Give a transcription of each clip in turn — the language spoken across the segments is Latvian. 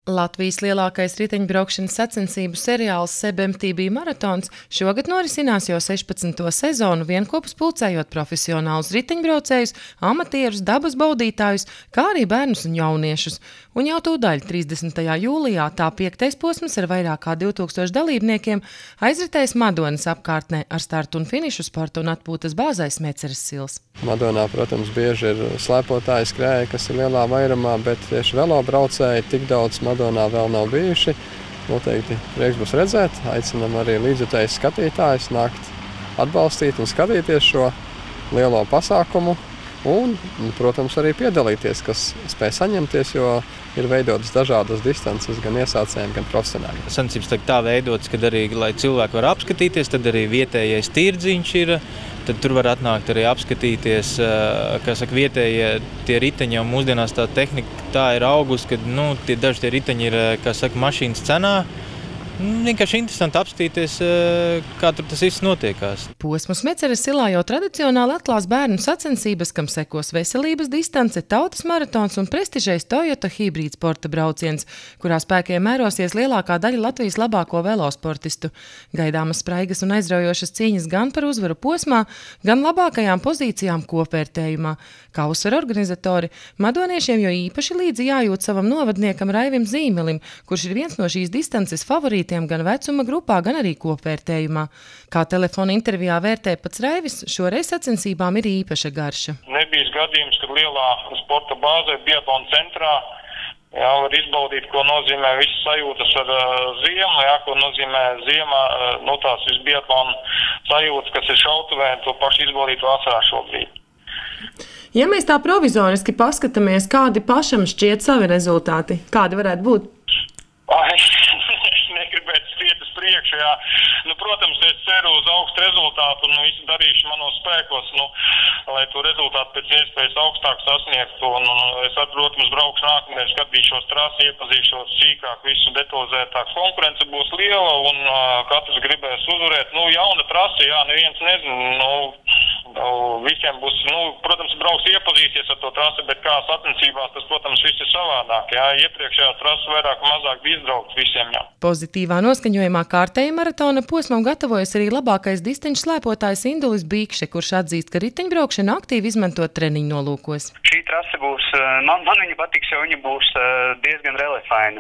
Latvijas lielākais riteņbraukšanas sacensību seriāls SebMTB maratons šogad norisinās jau 16. sezonu, vienopus pulcējot profesionālus riteņbraucējus, amatierus, dabas baudītājus, kā arī bērnus un jauniešus. Un jau tūdaļ 30. jūlijā tā 5. posms ar vairāk kā 2000 dalībniekiem aizritēs Madonas apkārtnē ar startu un finišu sporta un atpūtas bāzē Smeceres Sils. Madonā, protams, bieži ir slēpotāji skrēji, kas ir lielā vairumā, bet tieši velobraucēji tik daudz Madonā vēl nav bijuši. Noteikti prieks būs redzēt. Aicinam arī līdzjutējus skatītājus nākt atbalstīt un skatīties šo lielo pasākumu. Un, protams, arī piedalīties, kas spēj saņemties, jo ir veidotas dažādas distances gan iesācējiem, gan profesionāļiem. Sacensības tā veidotas, kad arī, lai cilvēki var apskatīties, tad arī vietējais tirdziņš ir. Tad tur var atnākt arī apskatīties, kā saka, vietējie tie riteņi, un mūsdienās tā tehnika tā ir augusi, kad daži tie riteņi ir, kā saka, mašīnas cenā. Vienkārši interesanti apstīties, kā tur tas viss notiekās. Posmu Smeceres Silā jau tradicionāli atklās bērnu sacensības, kam sekos veselības distance, tautas maratons un prestižais Toyota hibrīd sporta brauciens, kurā spēkiem mērosies lielākā daļa Latvijas labāko velosportistu. Gaidāmas spraigas un aizraujošas cīņas gan par uzvaru posmā, gan labākajām pozīcijām kopvērtējumā. Kā uzsver organizatori, madoniešiem jo īpaši līdzi jājūt savam novadniekam Raivim Zīmelim, kurš ir viens no šīs distances favorītiem gan vecuma grupā, gan arī kopvērtējumā. Kā telefona intervijā vērtē pats Raivis, šoreiz sacensībām ir īpaša garša. Nebija gadījums, kad lielā sporta bāzē, biatlona centrā, var izbaudīt, ko nozīmē visas sajūtas ar ziemu, ko nozīmē ziemā, tās visu biatlona sajūtas, kas ir šautuvē, to pašu izbaudīt vasarā šobrīd. Ja mēs tā provizoriski paskatāmies, kādi pašam šķiet savi rezultāti, kādi varētu būt? Es negribētu skriet uz priekšu, protams, es ceru uz augstu rezultātu un visu darīšu manos spēkos, lai to rezultātu pēc iespējas augstāk sasniegtu. Es, protams, braukšu nākamreiz, skatīšos trasi, iepazīšos sīkāk, visu detalizētāk. Konkurence būs liela un katrs gribēs uzvarēt. Jauna trasi, neviens nezina, visiem būs, protams, brauks iepazīties ar to trasi, bet kā sacensībās, tas, protams, viss ir savādāk. Iepriekšējās trases vairāk un mazāk bija izbraukts visiem. Pozitīvā noskaņojumā kārtēja maratona posmam gatavojas arī labākais distaņu slēpotājs Indulis Bīkše, kurš atzīst, ka riteņbraukšanu aktīvi izmantot treniņu nolūkos. Šī trase būs, man viņa patiks, jo viņa būs diezgan reliefaina.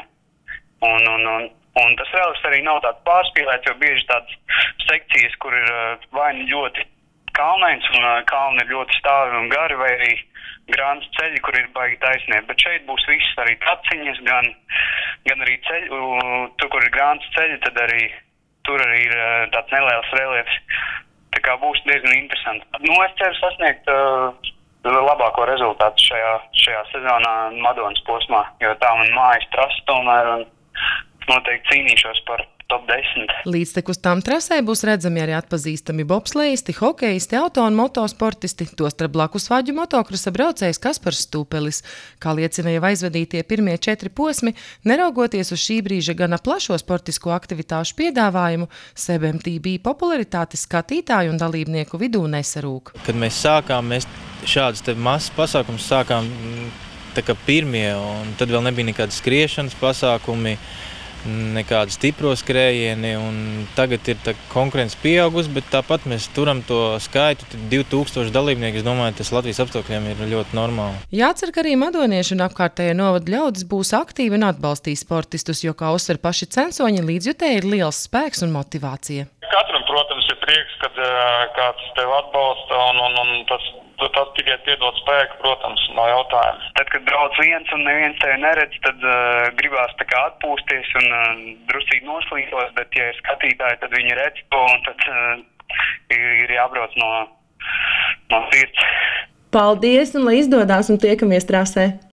Un tas reliefs arī nav tāds pārspīlēts, jo bieži tādas sekcijas, kur ir vai ļoti kalnains un kalni ir ļoti stāvi un gari, vai arī grāns ceļi, kur ir baigi taisnie. Bet šeit būs viss, arī taciņas, gan arī ceļi, tur, kur ir grāns ceļi, tad arī tur arī ir tāds neliels reliefs. Tā kā būs diezgan interesanti. Es ceru sasniegt labāko rezultātu šajā sezonā Madonas posmā, jo tā man mājas trasa tomēr un noteikti cīnīšos par top 10. Līdztekus tām trasē būs redzami arī atpazīstami bobslejisti, hokejisti, auto un motosportisti, tostarp blakus vaģu motokrusa braucējs Kaspars Stūpelis. Kā liecina jau aizvadītie pirmie 4 posmi, neraugoties uz šī brīža gana plašo sportisko aktivitāšu piedāvājumu, SebMTB popularitāte skatītāju un dalībnieku vidū nesarūk. Kad mēs sākām, mēs šādus mazs pasākumus sākām tā kā pirmie, un tad vēl nebija nekādas skriešanas pasākumi, nekādi stipro skrējieni, un tagad ir konkurence pieaugusi, bet tāpat mēs turam to skaitu, 2000 dalībnieku, es domāju, tas Latvijas apstākļiem ir ļoti normāli. Jācer, ka arī madonieši un apkārtējie novada ļaudis būs aktīvi un atbalstīs sportistus, jo, kā uzsver paši censoņi, līdzjutēji ir liels spēks un motivācija. Katram, protams, ir prieks, kad kāds tev atbalsta, un tas tikai piedod spēku, protams, no jautājuma. Tad, kad brauc viens un neviens tevi neredz, tad gribās tā kā atpūsties un drusīgi noslītos, bet, ja ir skatītāji, tad viņi redz to, un tad ir jābrauc no sirds. Paldies, un lai izdodās, un tiekamies trasē!